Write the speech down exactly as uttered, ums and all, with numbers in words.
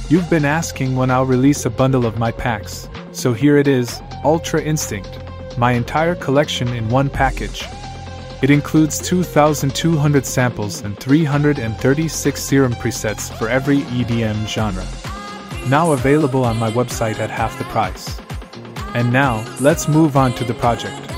You've been asking when I'll release a bundle of my packs, so here it is, Ultra Instinct, my entire collection in one package. It includes two thousand two hundred samples and three hundred thirty-six Serum presets for every E D M genre. Now available on my website at half the price. And now, let's move on to the project.